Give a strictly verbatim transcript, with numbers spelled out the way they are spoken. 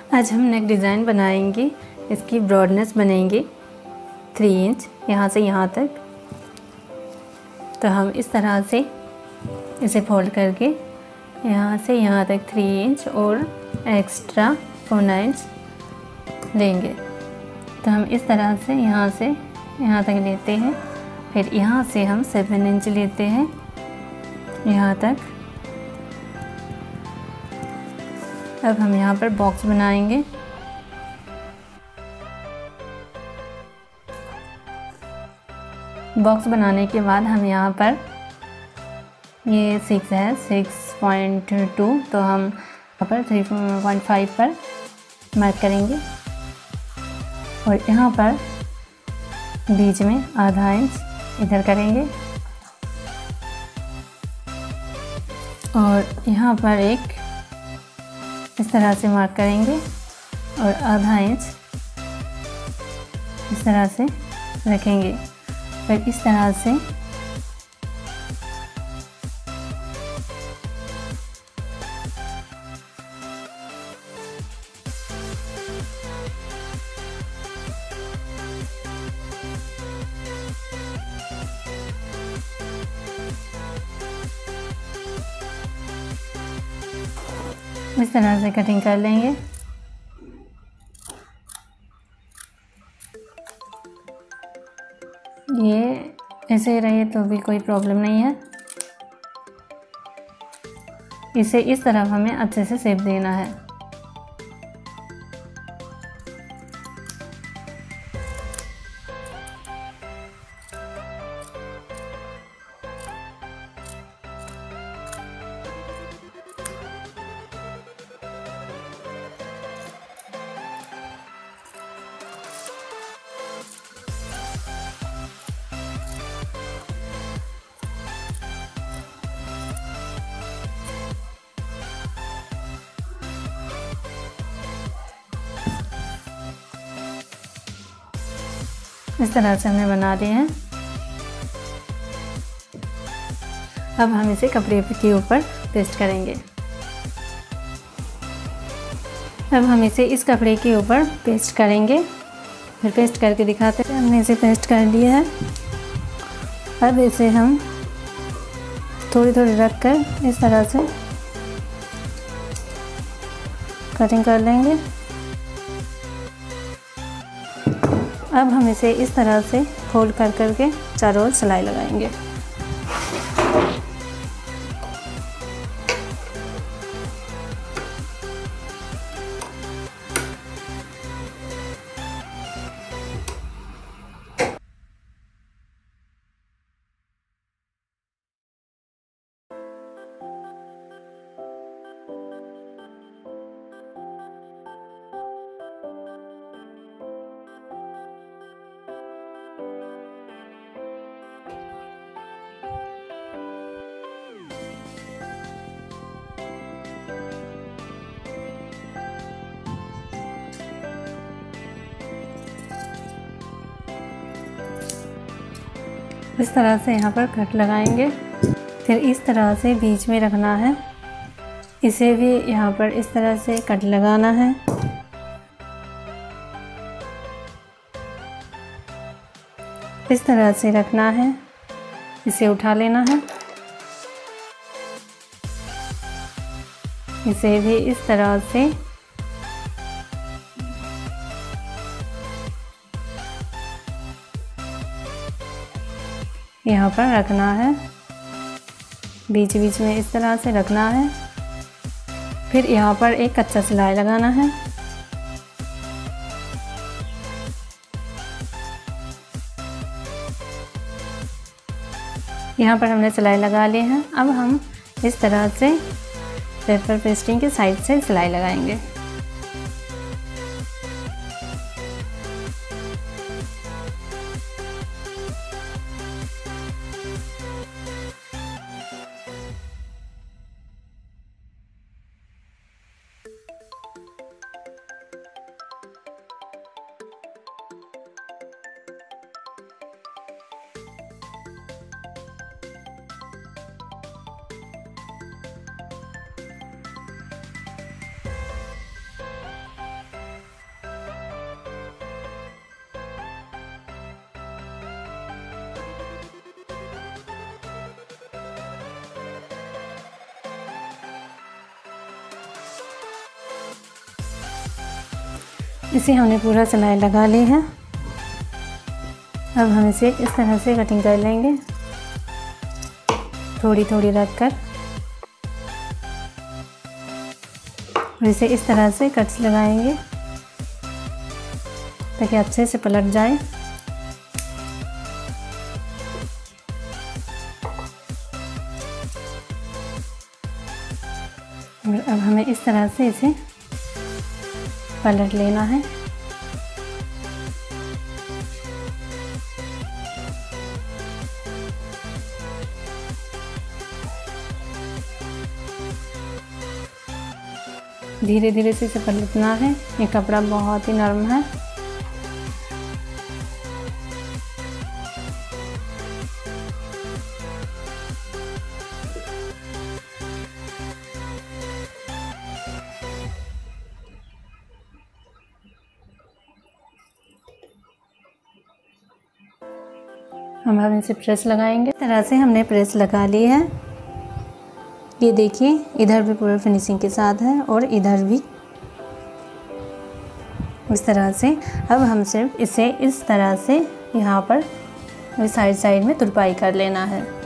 आज हम नेक डिज़ाइन बनाएंगे। इसकी ब्रॉडनेस बनेंगे थ्री इंच यहाँ से यहाँ तक। तो हम इस तरह से इसे फोल्ड करके यहाँ से यहाँ तक थ्री इंच और एक्स्ट्रा फोर इंच लेंगे। तो हम इस तरह से यहाँ से यहाँ तक लेते हैं। फिर यहाँ से हम सेवन इंच लेते हैं यहाँ तक। अब हम यहाँ पर बॉक्स बनाएंगे। बॉक्स बनाने के बाद हम यहाँ पर ये सिक्स है सिक्स पॉइंट टू, तो हम यहाँ पर थ्री पॉइंट फाइव पर मार्क करेंगे और यहाँ पर बीच में आधा इंच इधर करेंगे और यहाँ पर एक इस तरह से मार्क करेंगे और आधा इंच इस तरह से रखेंगे। फिर इस तरह से इस तरह से कटिंग कर लेंगे। ये ऐसे रहे तो भी कोई प्रॉब्लम नहीं है। इसे इस तरफ हमें अच्छे से शेप देना है। इस तरह से हमने बना दिए हैं। अब हम इसे कपड़े के ऊपर पेस्ट करेंगे। अब हम इसे इस कपड़े के ऊपर पेस्ट करेंगे। फिर पेस्ट करके दिखाते हैं। हमने इसे पेस्ट कर लिया है। अब इसे हम थोड़ी थोड़ी रख कर इस तरह से कटिंग कर लेंगे। अब हम इसे इस तरह से फोल्ड कर करके चारों ओर सिलाई लगाएंगे। इस तरह से यहाँ पर कट लगाएंगे। फिर इस तरह से बीच में रखना है। इसे भी यहाँ पर इस तरह से कट लगाना है। इस तरह से रखना है। इसे उठा लेना है। इसे भी इस तरह से यहाँ पर रखना है। बीच बीच में इस तरह से रखना है। फिर यहाँ पर एक कच्चा सिलाई लगाना है। यहाँ पर हमने सिलाई लगा ली है। अब हम इस तरह से पेपर पेस्टिंग के साइड से सिलाई लगाएंगे। इसे हमने पूरा सिलाई लगा ली है। अब हम इसे इस तरह से कटिंग कर लेंगे, थोड़ी थोड़ी रख कर, और इसे इस तरह से कट्स लगाएंगे ताकि अच्छे से पलट जाए। और अब हमें इस तरह से इसे पलट लेना है। धीरे धीरे से इसे पलटना है, ये कपड़ा बहुत ही नरम है। हम अब इसे प्रेस लगाएंगे। इस तरह से हमने प्रेस लगा ली है। ये देखिए, इधर भी पूरा फिनिशिंग के साथ है और इधर भी इस तरह से। अब हम सिर्फ इसे इस तरह से यहाँ पर साइड साइड में तुरपाई कर लेना है।